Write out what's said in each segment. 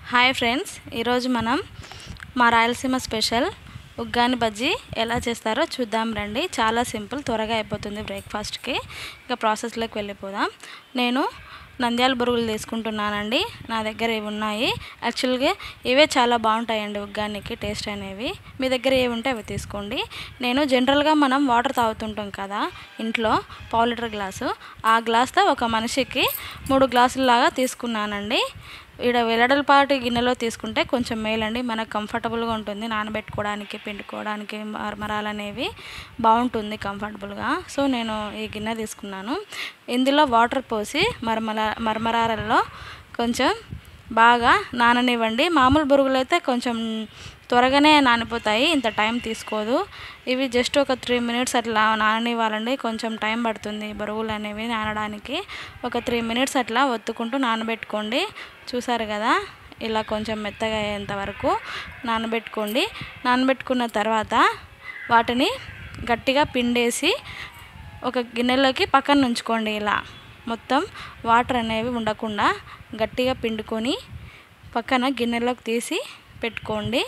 Hi friends, ఈరోజు మనం మా రాయలసీమ స్పెషల్ ఉగ్గాని బజ్జీ ఎలా చేస్తారో చూద్దాం రండి. చాలా సింపుల్, త్వరగా అయిపోతుంది బ్రేక్ఫాస్ట్కి. ఇక ప్రాసెస్లోకి వెళ్ళిపోదాం. నేను నంద్యాల బొరుగులు తీసుకుంటున్నానండి. నా దగ్గర ఇవి ఉన్నాయి. యాక్చువల్గా ఇవే చాలా బాగుంటాయండి ఉగ్గానికి టేస్ట్ అనేవి. మీ దగ్గర ఏవి ఉంటే అవి తీసుకోండి. నేను జనరల్గా మనం వాటర్ తాగుతుంటాం కదా ఇంట్లో, పావు లీటర్ గ్లాసు, ఆ గ్లాస్తో ఒక మనిషికి 3 గ్లాసులలాగా తీసుకున్నానండి. ఇక్కడ వెల్లడలపాటి గిన్నెలో తీసుకుంటే కొంచెం మేలండి, మనకు కంఫర్టబుల్గా ఉంటుంది. నానబెట్టుకోవడానికి, పిండుకోవడానికి మరమరాలు అనేవి బాగుంటుంది కంఫర్టబుల్గా. సో నేను ఈ గిన్నె తీసుకున్నాను. ఇందులో వాటర్ పోసి మరమరాలలో కొంచెం బాగా నాననివ్వండి. మామూలు బొరుగులు అయితే కొంచెం త్వరగానే నానిపోతాయి, ఇంత టైం తీసుకోదు. ఇవి జస్ట్ ఒక 3 మినిట్స్ అట్లా నాననివ్వాలండి. కొంచెం టైం పడుతుంది బొరుగులు అనేవి నానడానికి. ఒక 3 మినిట్స్ అట్లా ఒత్తుకుంటూ నానబెట్టుకోండి. చూసారు కదా, ఇలా కొంచెం మెత్తగా అయ్యేంత వరకు నానబెట్టుకోండి. నానబెట్టుకున్న తర్వాత వాటిని గట్టిగా పిండేసి ఒక గిన్నెలోకి పక్కన ఉంచుకోండి. ఇలా మొత్తం వాటర్ అనేవి ఉండకుండా గట్టిగా పిండుకొని పక్కన గిన్నెలోకి తీసి పెట్టుకోండి.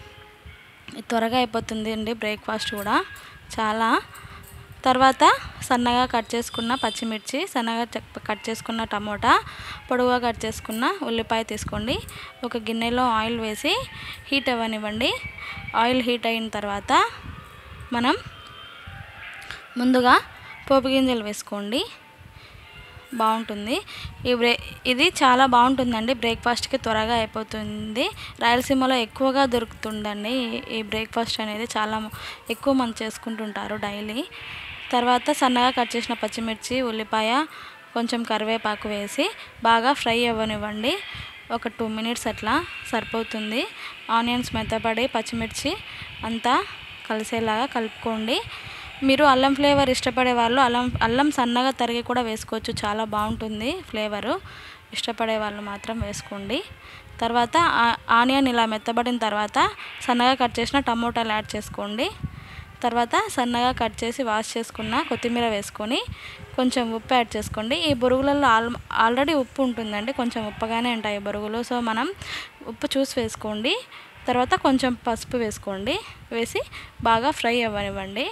త్వరగా అయిపోతుంది అండి బ్రేక్ఫాస్ట్ కూడా చాలా. తర్వాత సన్నగా కట్ చేసుకున్న పచ్చిమిర్చి, సన్నగా కట్ చేసుకున్న టమోటా, పొడవుగా కట్ చేసుకున్న ఉల్లిపాయ తీసుకోండి. ఒక గిన్నెలో ఆయిల్ వేసి హీట్ అవ్వనివ్వండి. ఆయిల్ హీట్ అయిన తర్వాత మనం ముందుగా పోపు గింజలు వేసుకోండి. బాగుంటుంది ఇది చాలా బాగుంటుందండి బ్రేక్ఫాస్ట్కి, త్వరగా అయిపోతుంది. రాయలసీమలో ఎక్కువగా దొరుకుతుందండి ఈ బ్రేక్ఫాస్ట్ అనేది. చాలా ఎక్కువ మంది చేసుకుంటుంటారు డైలీ. తర్వాత సన్నగా కట్ చేసిన పచ్చిమిర్చి, ఉల్లిపాయ, కొంచెం కరివేపాకు వేసి బాగా ఫ్రై అవ్వనివ్వండి. ఒక 2 మినిట్స్ అట్లా సరిపోతుంది. ఆనియన్స్ మెత్తపడి పచ్చిమిర్చి అంతా కలిసేలాగా కలుపుకోండి. మీరు అల్లం ఫ్లేవర్ ఇష్టపడే వాళ్ళు అల్లం సన్నగా తరిగి కూడా వేసుకోవచ్చు, చాలా బాగుంటుంది ఫ్లేవరు. ఇష్టపడే వాళ్ళు మాత్రం వేసుకోండి. తర్వాత ఆనియన్ ఇలా మెత్తబడిన తర్వాత సన్నగా కట్ చేసిన టమోటాలు యాడ్ చేసుకోండి. తర్వాత సన్నగా కట్ చేసి వాష్ చేసుకున్న కొత్తిమీర వేసుకొని కొంచెం ఉప్పు యాడ్ చేసుకోండి. ఈ బొరుగులలో ఆల్రెడీ ఉప్పు ఉంటుందండి, కొంచెం ఉప్పగానే ఉంటాయి బొరుగులు. సో మనం ఉప్పు చూసి వేసుకోండి. తర్వాత కొంచెం పసుపు వేసుకోండి. వేసి బాగా ఫ్రై అవ్వనివ్వండి.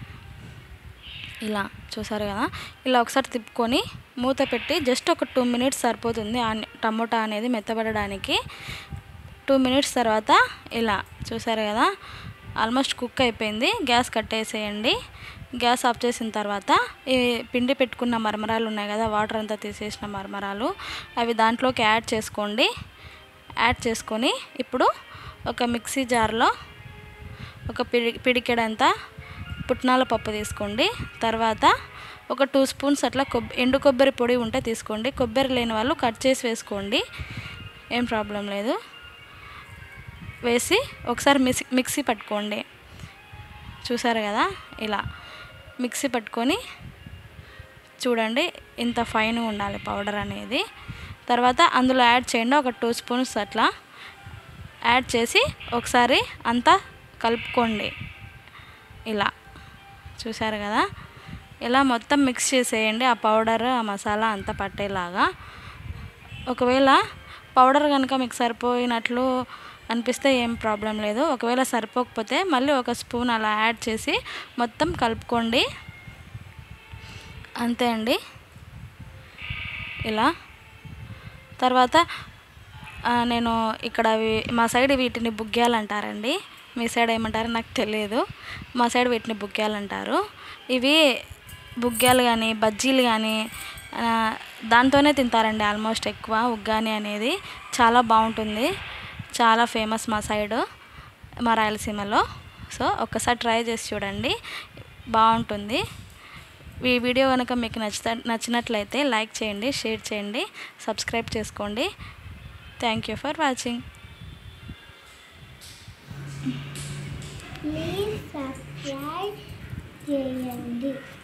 ఇలా చూసారు కదా, ఇలా ఒకసారి తిప్పుకొని మూత పెట్టి జస్ట్ ఒక 2 మినిట్స్ సరిపోతుంది టమోటా అనేది మెత్తబడడానికి. 2 మినిట్స్ తర్వాత ఇలా చూసారు కదా, ఆల్మోస్ట్ కుక్ అయిపోయింది. గ్యాస్ కట్టేసేయండి. గ్యాస్ ఆఫ్ చేసిన తర్వాత ఈ పిండి పెట్టుకున్న మరమరాలు ఉన్నాయి కదా, వాటర్ అంతా తీసేసిన మరమరాలు, అవి దాంట్లోకి యాడ్ చేసుకోండి. యాడ్ చేసుకొని ఇప్పుడు ఒక మిక్సీ జార్లో ఒక పిడికెడంతా పుట్నాల పప్పు తీసుకోండి. తర్వాత ఒక 2 స్పూన్స్ అట్లా ఎండు కొబ్బరి పొడి ఉంటే తీసుకోండి. కొబ్బరి లేని వాళ్ళు కట్ చేసి వేసుకోండి, ఏం ప్రాబ్లం లేదు. వేసి ఒకసారి మిక్సీ పట్టుకోండి. చూసారు కదా, ఇలా మిక్సీ పట్టుకొని చూడండి, ఇంత ఫైన్గా ఉండాలి పౌడర్ అనేది. తర్వాత అందులో యాడ్ చేయండి, ఒక 2 స్పూన్స్ అట్లా యాడ్ చేసి ఒకసారి అంతా కలుపుకోండి. ఇలా చూసారు కదా, ఇలా మొత్తం మిక్స్ చేసేయండి. ఆ పౌడర్, ఆ మసాలా అంతా పట్టేలాగా. ఒకవేళ పౌడర్ కనుక మీకు సరిపోయినట్లు అనిపిస్తే ఏం ప్రాబ్లం లేదు. ఒకవేళ సరిపోకపోతే మళ్ళీ ఒక స్పూన్ అలా యాడ్ చేసి మొత్తం కలుపుకోండి. అంతే అండి. ఇలా తర్వాత నేను ఇక్కడ మా సైడ్ వీటిని బుగ్గ్యాలు అంటారండి. మీ సైడ్ ఏమంటారో నాకు తెలియదు. మా సైడ్ వీటిని బుగ్గ్యాలు అంటారు. ఇవి బుగ్గ్యాలు కానీ బజ్జీలు కానీ దాంతోనే తింటారండి ఆల్మోస్ట్ ఎక్కువ. ఉగ్గాని అనేది చాలా బాగుంటుంది, చాలా ఫేమస్ మా సైడు, మా రాయలసీమలో. సో ఒక్కసారి ట్రై చేసి చూడండి, బాగుంటుంది. ఈ వీడియో కనుక మీకు నచ్చినట్లయితే లైక్ చేయండి, షేర్ చేయండి, సబ్స్క్రైబ్ చేసుకోండి. Thank you for watching. Please subscribe చేయండి.